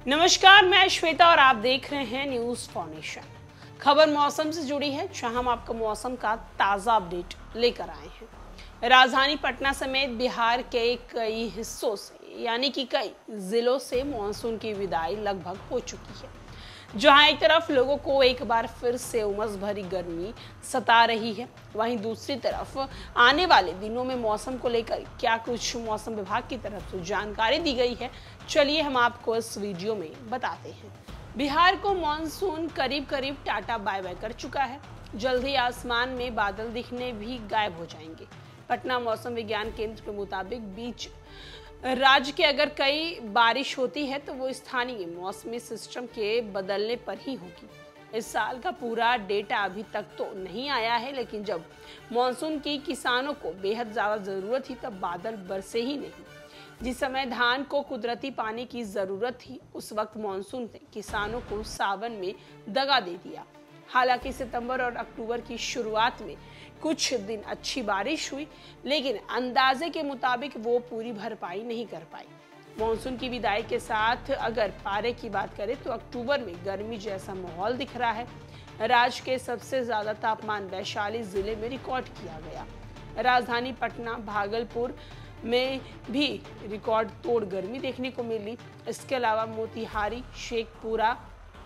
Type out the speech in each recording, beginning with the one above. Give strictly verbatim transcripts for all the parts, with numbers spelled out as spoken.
नमस्कार, मैं श्वेता और आप देख रहे हैं न्यूज फाउंडेशन। खबर मौसम से जुड़ी है, जहां हम आपको मौसम का ताजा अपडेट लेकर आए हैं। राजधानी पटना समेत बिहार के कई हिस्सों से यानी कि कई जिलों से मानसून की विदाई लगभग हो चुकी है। जहां एक तरफ लोगों को एक बार फिर से उमस भरी गर्मी सता रही है, वहीं दूसरी तरफ आने वाले दिनों में मौसम को लेकर क्या कुछ मौसम विभाग की तरफ से जानकारी दी गई है, चलिए हम आपको इस वीडियो में बताते हैं। बिहार को मानसून करीब करीब टाटा बाय बाय कर चुका है। जल्द ही आसमान में बादल दिखने भी गायब हो जाएंगे। पटना मौसम विज्ञान केंद्र के मुताबिक बीच राज्य के अगर कई बारिश होती है तो वो स्थानीय मौसमी सिस्टम के बदलने पर ही होगी। इस साल का पूरा डेटा अभी तक तो नहीं आया है, लेकिन जब मानसून की किसानों को बेहद ज्यादा जरूरत थी तब बादल बरसे ही नहीं। जिस समय धान को कुदरती पानी की जरूरत थी, उस वक्त मानसून ने किसानों को सावन में दगा दे दिया। हालांकि सितंबर और अक्टूबर की शुरुआत में कुछ दिन अच्छी बारिश हुई, लेकिन अंदाजे के मुताबिक वो पूरी भरपाई नहीं कर पाई। मानसून की विदाई के साथ अगर पारे की बात करें तो अक्टूबर में गर्मी जैसा माहौल दिख रहा है। राज्य के सबसे ज्यादा तापमान वैशाली जिले में रिकॉर्ड किया गया। राजधानी पटना, भागलपुर में भी रिकॉर्ड तोड़ गर्मी देखने को मिली। इसके अलावा मोतिहारी, शेखपुरा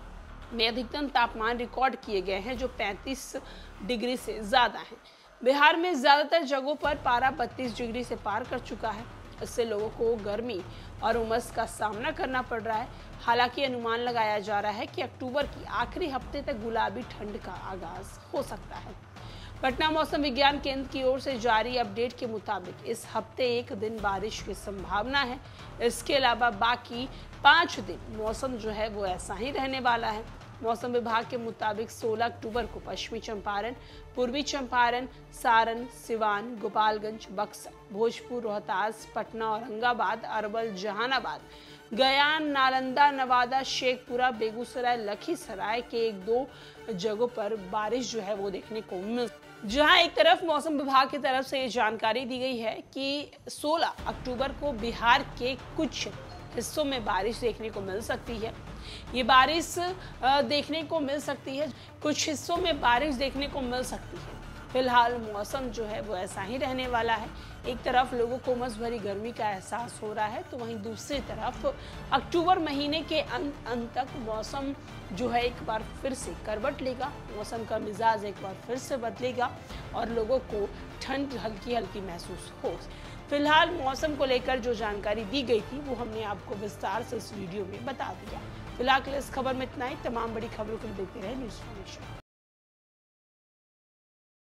में अधिकतम तापमान रिकॉर्ड किए गए हैं, जो पैंतीस डिग्री से ज्यादा है। बिहार में ज्यादातर जगहों पर पारा बत्तीस डिग्री से पार कर चुका है। इससे लोगों को गर्मी और उमस का सामना करना पड़ रहा है। हालांकि अनुमान लगाया जा रहा है कि अक्टूबर की आखिरी हफ्ते तक गुलाबी ठंड का आगाज हो सकता है। पटना मौसम विज्ञान केंद्र की ओर से जारी अपडेट के मुताबिक इस हफ्ते एक दिन बारिश की संभावना है। इसके अलावा बाकी पाँच दिन मौसम जो है वो ऐसा ही रहने वाला है। मौसम विभाग के मुताबिक सोलह अक्टूबर को पश्चिमी चंपारण, पूर्वी चंपारण, सारण, सिवान, गोपालगंज, बक्सर, भोजपुर, रोहतास, पटना, औरंगाबाद, अरवल, जहानाबाद, गया, नालंदा, नवादा, शेखपुरा, बेगूसराय, लखीसराय के एक दो जगहों पर बारिश जो है वो देखने को मिल। जहां एक तरफ मौसम विभाग की तरफ से ये जानकारी दी गई है कि सोलह अक्टूबर को बिहार के कुछ हिस्सों में बारिश देखने को मिल सकती है। ये बारिश देखने को मिल सकती है, कुछ हिस्सों में बारिश देखने को मिल सकती है। फिलहाल मौसम जो है वो ऐसा ही रहने वाला है। एक तरफ लोगों को उमस भरी गर्मी का एहसास हो रहा है, तो वहीं दूसरी तरफ अक्टूबर महीने के अंत अंत तक मौसम जो है एक बार फिर से करवट लेगा। मौसम का मिजाज एक बार फिर से बदलेगा और लोगों को ठंड हल्की हल्की महसूस हो। फिलहाल मौसम को लेकर जो जानकारी दी गई थी वो हमने आपको विस्तार से इस वीडियो में बता दिया। फिलहाल इस खबर में इतना ही। तमाम बड़ी खबरों को देखते रहे न्यूज फाउंडेशन।